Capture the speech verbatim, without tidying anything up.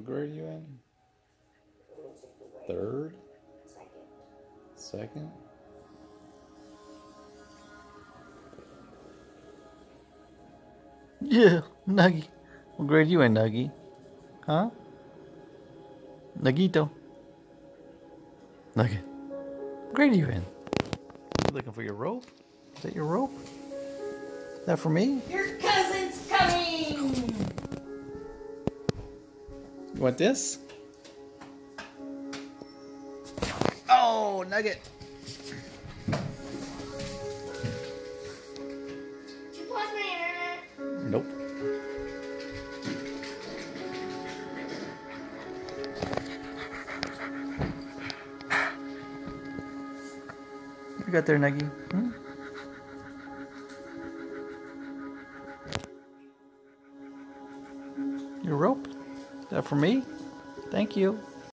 grade are you in? Third? Second? Yeah, Nuggy. What grade you in, Nuggy? Huh? Nuggito. Nugget. What grade are you in? You looking for your rope? Is that your rope? Is that for me? Your cousin's coming! You want this? Oh, Nugget! Did you pause my internet? Nope. What you got there, Nuggy? Hmm? Your rope? Is that for me? Thank you.